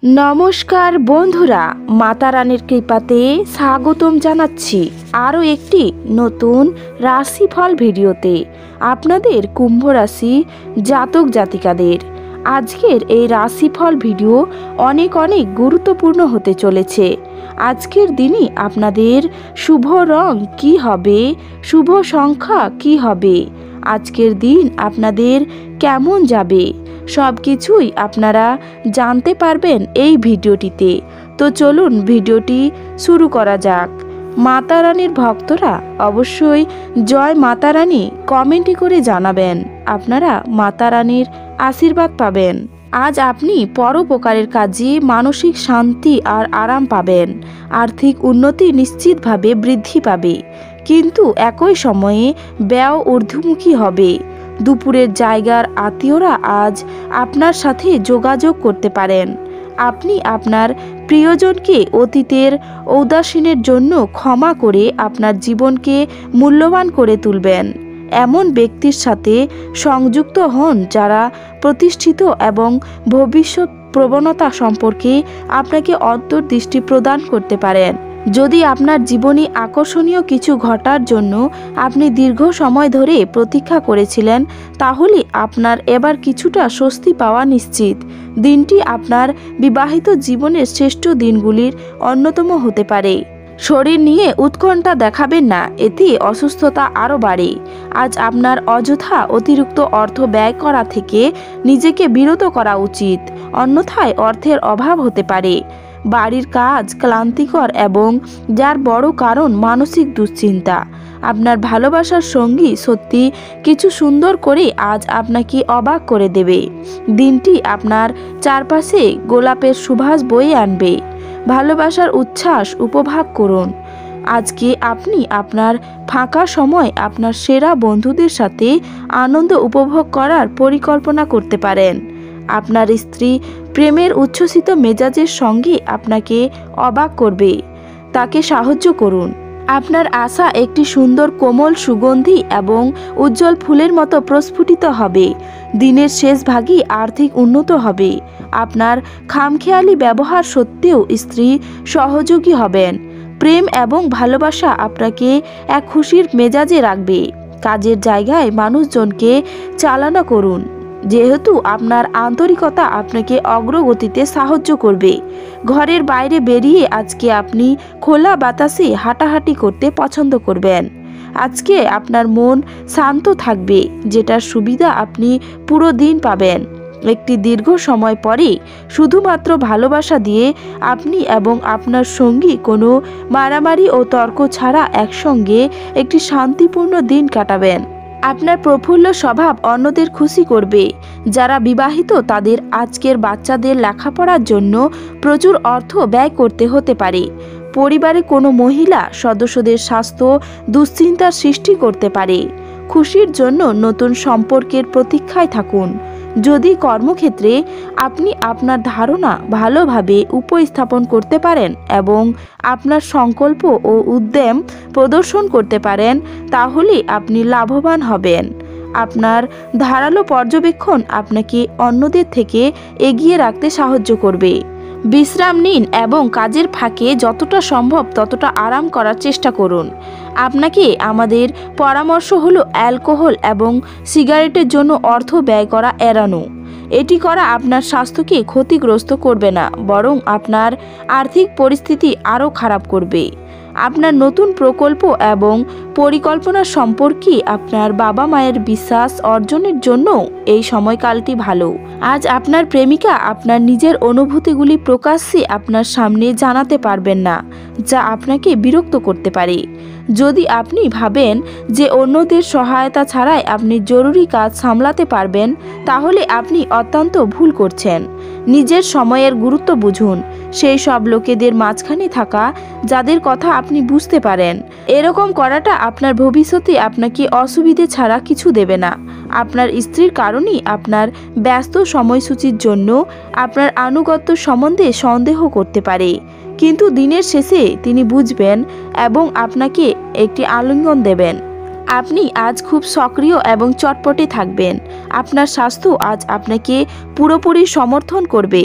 নমস্কার বন্ধুরা, মাতা রানীর কৃপাতে স্বাগতম জানাচ্ছি আরও একটি নতুন রাশিফল ভিডিওতে। আপনাদের কুম্ভ রাশি জাতক জাতিকাদের আজকের এই রাশিফল ভিডিও অনেক গুরুত্বপূর্ণ হতে চলেছে। আজকের দিনই আপনাদের শুভ রং কি হবে, শুভ সংখ্যা কি হবে, আজকের দিন আপনাদের কেমন যাবে, সব কিছুই আপনারা জানতে পারবেন এই ভিডিওটিতে। তো চলুন ভিডিওটি শুরু করা যাক। মাতা রানীর ভক্তরা অবশ্যই জয় মাতা রানী কমেন্টে করে জানাবেন, আপনারা মাতা রানীর আশীর্বাদ পাবেন। আজ আপনি পরোপকারের কাজে মানসিক শান্তি আর আরাম পাবেন। আর্থিক উন্নতি নিশ্চিতভাবে বৃদ্ধি পাবে, কিন্তু একই সময়ে ব্যয় ঊর্ধ্বমুখী হবে। দুপুরের জায়গার আত্মীয়রা আজ আপনার সাথে যোগাযোগ করতে পারেন। আপনি আপনার প্রিয়জনকে অতীতের ঔদাসীনের জন্য ক্ষমা করে আপনার জীবনকে মূল্যবান করে তুলবেন। এমন ব্যক্তির সাথে সংযুক্ত হন যারা প্রতিষ্ঠিত এবং ভবিষ্যৎ প্রবণতা সম্পর্কে আপনাকে অন্তর্দৃষ্টি প্রদান করতে পারেন। যদি আপনার জীবনে আকর্ষণীয় কিছু ঘটার জন্য আপনি দীর্ঘ সময় ধরে প্রতীক্ষা করেছিলেন, তাহলে আপনার এবার কিছুটা স্বস্তি পাওয়া নিশ্চিত। দিনটি আপনার বিবাহিত জীবনের শ্রেষ্ঠ দিনগুলির অন্যতম হতে পারে। শরীর নিয়ে উৎকণ্ঠা দেখাবেন না, এতে অসুস্থতা আরও বাড়ে। আজ আপনার অযথা অতিরিক্ত অর্থ ব্যয় করা থেকে নিজেকে বিরত করা উচিত, অন্যথায় অর্থের অভাব হতে পারে। বাড়ির কাজ ক্লান্তিকর এবং যার বড় কারণ মানসিক দুশ্চিন্তা। আপনার ভালোবাসার সঙ্গী সত্যি কিছু সুন্দর করে আজ আপনাকে অবাক করে দেবে। দিনটি আপনার চারপাশে গোলাপের সুবাস বয়ে আনবে। ভালোবাসার উচ্ছ্বাস উপভোগ করুন। আজকে আপনি আপনার ফাঁকা সময় আপনার সেরা বন্ধুদের সাথে আনন্দ উপভোগ করার পরিকল্পনা করতে পারেন। আপনার স্ত্রী প্রেমের উচ্ছ্বসিত মেজাজের সঙ্গে আপনাকে অবাক করবে, তাকে সাহায্য করুন। আপনার আশা একটি সুন্দর কোমল সুগন্ধি এবং উজ্জ্বল ফুলের মতো প্রস্ফুটিত হবে। দিনের শেষ ভাগে আর্থিক উন্নত হবে। আপনার খামখেয়ালি ব্যবহার সত্ত্বেও স্ত্রী সহযোগী হবেন। প্রেম এবং ভালোবাসা আপনাকে এক খুশির মেজাজে রাখবে। কাজের জায়গায় মানুষজনকে চালনা করুন, যেহেতু আপনার আন্তরিকতা আপনাকে অগ্রগতিতে সাহায্য করবে। ঘরের বাইরে বেরিয়ে আজকে আপনি খোলা বাতাসে হাঁটাহাঁটি করতে পছন্দ করবেন। আজকে আপনার মন শান্ত থাকবে, যেটার সুবিধা আপনি পুরো দিন পাবেন। একটি দীর্ঘ সময় পরে শুধুমাত্র ভালোবাসা দিয়ে আপনি এবং আপনার সঙ্গী কোনো মারামারি ও তর্ক ছাড়া একসঙ্গে একটি শান্তিপূর্ণ দিন কাটাবেন। আপনার প্রফুল্ল স্বভাব অন্যদের খুশি করবে। যারা বিবাহিত তাদের আজকের বাচ্চাদের লেখাপড়ার জন্য প্রচুর অর্থ ব্যয় করতে হতে পারে। পরিবারে কোনো মহিলা সদস্যদের স্বাস্থ্য দুশ্চিন্তার সৃষ্টি করতে পারে। খুশির জন্য নতুন সম্পর্কের প্রতীক্ষায় থাকুন। যদি কর্মক্ষেত্রে আপনি আপনার ধারণা ভালোভাবে উপস্থাপন করতে পারেন এবং আপনার সংকল্প ও উদ্যম প্রদর্শন করতে পারেন, তাহলে আপনি লাভবান হবেন। আপনার ধারালো পর্যবেক্ষণ আপনাকে অন্যদের থেকে এগিয়ে রাখতে সাহায্য করবে। বিশ্রাম নিন এবং কাজের ফাঁকে যতটা সম্ভব ততটা আরাম করার চেষ্টা করুন। আপনাকে আমাদের পরামর্শ হলো অ্যালকোহল এবং সিগারেটের জন্য অর্থ ব্যয় করা এড়ানো। এটি করা আপনার স্বাস্থ্যকে ক্ষতিগ্রস্ত করবে না, বরং আপনার আর্থিক পরিস্থিতি আরও খারাপ করবে। আপনার নতুন প্রকল্প এবং পরিকল্পনা সম্পর্কে আপনার বাবা মায়ের বিশ্বাস অর্জনের জন্য এই সময়কালটি ভালো। আজ আপনার প্রেমিকা আপনার নিজের অনুভূতিগুলি প্রকাশ্যে আপনার সামনে জানাতে পারবেন না, যা আপনাকে বিরক্ত করতে পারে। যদি আপনি ভাবেন যে অন্যদের সহায়তা ছাড়াই আপনি জরুরি কাজ সামলাতে পারবেন, তাহলে আপনি অত্যন্ত ভুল করছেন। নিজের সময়ের গুরুত্ব বুঝুন। সেই সব লোকেদের মাঝখানে থাকা যাদের কথা আপনি বুঝতে পারেন। এরকম করাটা আপনার ভবিষ্যতে আপনাকে অসুবিধে ছাড়া কিছু দেবে না। আপনার স্ত্রীর কারণেই আপনার ব্যস্ত সময়সূচির জন্য আপনার আনুগত্য সম্বন্ধে সন্দেহ করতে পারে, কিন্তু দিনের শেষে তিনি বুঝবেন এবং আপনাকে একটি আলিঙ্গন দেবেন। আপনি আজ খুব সক্রিয় এবং চটপটে থাকবেন। আপনার স্বাস্থ্য আজ আপনাকে পুরোপুরি সমর্থন করবে।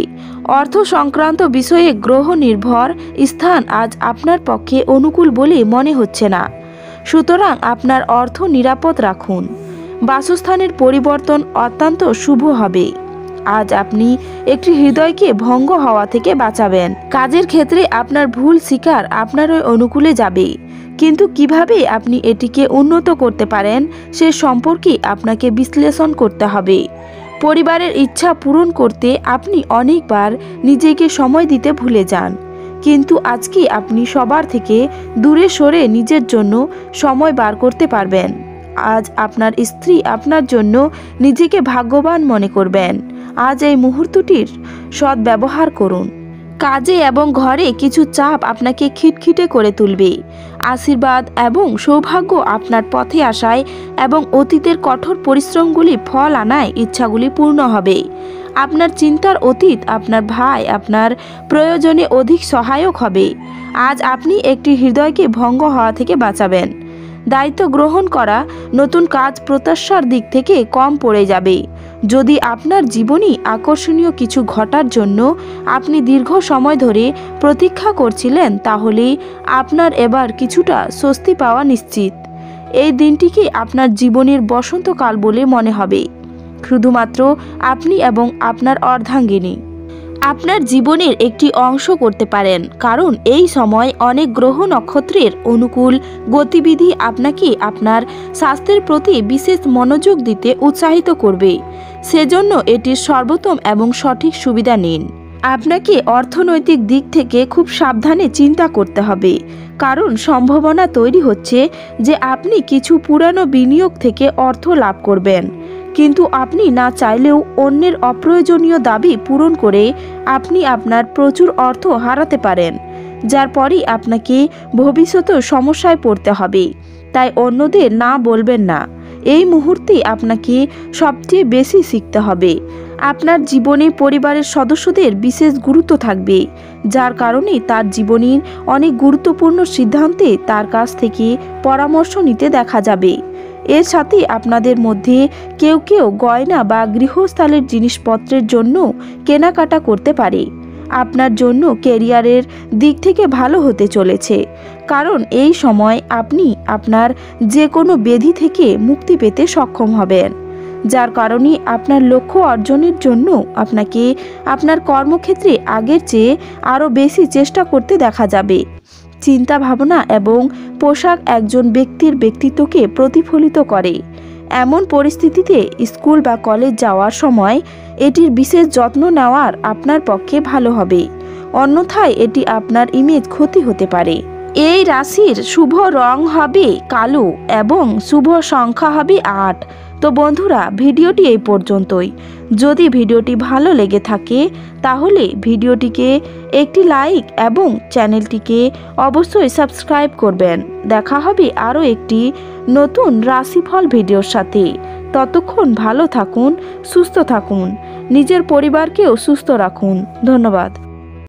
অর্থ সংক্রান্ত বিষয়ে গ্রহ নির্ভর স্থান আজ আপনার পক্ষে অনুকূল বলে মনে হচ্ছে না, সুতরাং আপনার অর্থ নিরাপদ রাখুন। বাসস্থানের পরিবর্তন অত্যন্ত শুভ হবে। আজ আপনি একটি হৃদয়কে ভঙ্গ হওয়া থেকে বাঁচাবেন। কাজের ক্ষেত্রে আপনার ভুল স্বীকার আপনারই অনুকূলে যাবে, কিন্তু কিভাবে আপনি এটিকে উন্নত করতে পারেন সে সম্পর্কে আপনাকে বিশ্লেষণ করতে হবে। পরিবারের ইচ্ছা পূরণ করতে আপনি অনেকবার নিজেকে সময় দিতে ভুলে যান, কিন্তু আজকে আপনি সবার থেকে দূরে সরে নিজের জন্য সময় বার করতে পারবেন। আজ আপনার স্ত্রী আপনার জন্য নিজেকে ভাগ্যবান মনে করবেন। আজ এই মুহূর্তটির সদ্ব্যবহার করুন। কাজে এবং ঘরে কিছু চাপ আপনাকে খিটখিটে করে তুলবে। আশীর্বাদ এবং সৌভাগ্য আপনার পথে আসায় এবং অতীতের কঠোর পরিশ্রমগুলি ফল আনায় ইচ্ছাগুলি পূর্ণ হবে। আপনার চিন্তার অতীত আপনার ভাই আপনার প্রয়োজনে অধিক সহায়ক হবে। আজ আপনি একটি হৃদয়কে ভঙ্গ হওয়া থেকে বাঁচাবেন। দায়িত্ব গ্রহণ করা নতুন কাজ প্রত্যাশার দিক থেকে কম পড়ে যাবে। যদি আপনার জীবনে আকর্ষণীয় কিছু ঘটার জন্য আপনি দীর্ঘ সময় ধরে প্রতীক্ষা করছিলেন, তাহলে আপনার এবার কিছুটা স্বস্তি পাওয়া নিশ্চিত। এই দিনটিকে আপনার জীবনের বসন্তকাল বলে মনে হবে, শুধুমাত্র আপনি এবং আপনার অর্ধাঙ্গিনী আপনার জীবনের একটি অংশ করতে পারেন, কারণ এই সময় অনেক গ্রহ নক্ষত্রের অনুকূল গতিবিধি আপনাকে আপনার স্বাস্থ্যের প্রতি বিশেষ মনোযোগ দিতে উৎসাহিত করবে। সেজন্য এটির সর্বোত্তম এবং সঠিক সুবিধা নিন। আপনাকে অর্থনৈতিক দিক থেকে খুব সাবধানে চিন্তা করতে হবে, কারণ সম্ভাবনা তৈরি হচ্ছে যে আপনি কিছু পুরানো বিনিয়োগ থেকে অর্থ লাভ করবেন, কিন্তু আপনি না চাইলেও অন্যের অপ্রয়োজনীয় দাবি পূরণ করে আপনি আপনার প্রচুর অর্থ হারাতে পারেন, যার পরই আপনাকে ভবিষ্যতে সমস্যায় পড়তে হবে। তাই অন্যদের না বলবেন না। এই মুহূর্তে আপনাকে সবচেয়ে বেশি শিখতে হবে। আপনার জীবনে পরিবারের সদস্যদের বিশেষ গুরুত্ব থাকবে, যার কারণে তার জীবনের অনেক গুরুত্বপূর্ণ সিদ্ধান্তে তার কাছ থেকে পরামর্শ নিতে দেখা যাবে। এর সাথে আপনাদের মধ্যে কেউ কেউ গয়না বা গৃহস্থালের জিনিসপত্রের জন্য কেনাকাটা করতে পারে। আপনার জন্য ক্যারিয়ারের দিক থেকে ভালো হতে চলেছে, কারণ এই সময় আপনি আপনার যে কোনো ব্যাধি থেকে মুক্তি পেতে সক্ষম হবেন, যার কারণে আপনার লক্ষ্য অর্জনের জন্য আপনাকে আপনার কর্মক্ষেত্রে আগের চেয়ে আরও বেশি চেষ্টা করতে দেখা যাবে। চিন্তা ভাবনা এবং পোশাক একজন ব্যক্তির ব্যক্তিত্বকে প্রতিফলিত করে। এমন পরিস্থিতিতে স্কুল বা কলেজ যাওয়ার সময় এটির বিশেষ যত্ন নেওয়ার আপনার পক্ষে ভালো হবে, অন্যথায় এটি আপনার ইমেজ ক্ষতি হতে পারে। এই রাশির শুভ রং হবে কালো এবং শুভ সংখ্যা হবে 8। তো বন্ধুরা, ভিডিওটি এই পর্যন্তই। যদি ভিডিওটি ভালো লেগে থাকে তাহলে ভিডিওটিকে একটি লাইক এবং চ্যানেলটিকে অবশ্যই সাবস্ক্রাইব করবেন। দেখা হবে আরও একটি নতুন রাশিফল ভিডিওর সাথে। ততক্ষণ ভালো থাকুন, সুস্থ থাকুন, নিজের পরিবারকেও সুস্থ রাখুন। ধন্যবাদ।